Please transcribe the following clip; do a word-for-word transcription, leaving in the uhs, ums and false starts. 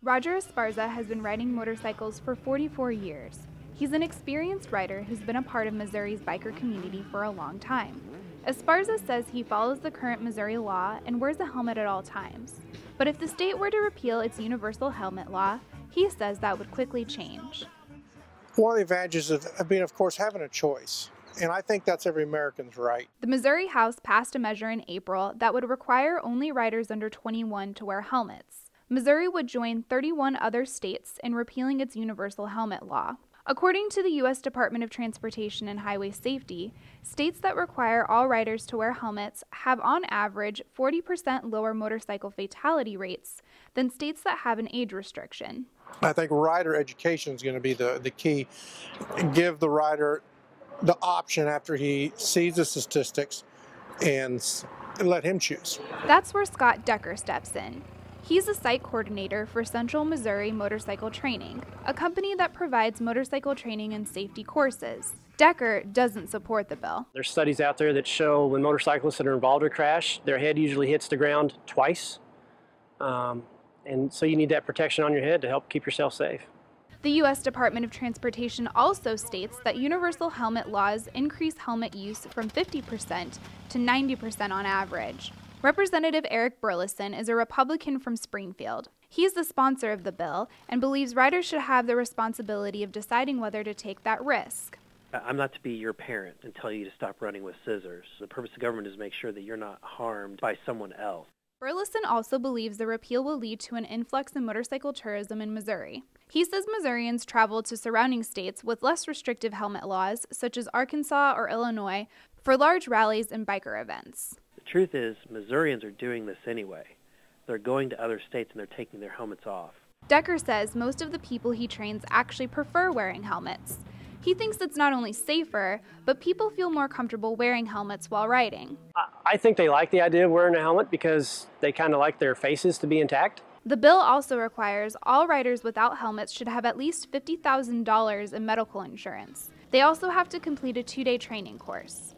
Roger Esparza has been riding motorcycles for forty-four years. He's an experienced rider who's been a part of Missouri's biker community for a long time. Esparza says he follows the current Missouri law and wears a helmet at all times. But if the state were to repeal its universal helmet law, he says that would quickly change. One of the advantages of being, of course, having a choice. And I think that's every American's right. The Missouri House passed a measure in April that would require only riders under twenty-one to wear helmets. Missouri would join thirty-one other states in repealing its universal helmet law. According to the U S Department of Transportation and Highway Safety, states that require all riders to wear helmets have on average forty percent lower motorcycle fatality rates than states that have an age restriction. I think rider education is going to be the, the key. Give the rider the option after he sees the statistics and let him choose. That's where Scott Decker steps in. He's a site coordinator for Central Missouri Motorcycle Training, a company that provides motorcycle training and safety courses. Decker doesn't support the bill. There's studies out there that show when motorcyclists that are involved in a crash, their head usually hits the ground twice. Um, and so you need that protection on your head to help keep yourself safe. The U S Department of Transportation also states that universal helmet laws increase helmet use from fifty percent to ninety percent on average. Representative Eric Burleson is a Republican from Springfield. He's the sponsor of the bill and believes riders should have the responsibility of deciding whether to take that risk. I'm not to be your parent and tell you to stop running with scissors. The purpose of government is to make sure that you're not harmed by someone else. Burleson also believes the repeal will lead to an influx in motorcycle tourism in Missouri. He says Missourians travel to surrounding states with less restrictive helmet laws, such as Arkansas or Illinois, for large rallies and biker events. The truth is, Missourians are doing this anyway. They're going to other states and they're taking their helmets off. Decker says most of the people he trains actually prefer wearing helmets. He thinks it's not only safer, but people feel more comfortable wearing helmets while riding. I think they like the idea of wearing a helmet because they kind of like their faces to be intact. The bill also requires all riders without helmets should have at least fifty thousand dollars in medical insurance. They also have to complete a two-day training course.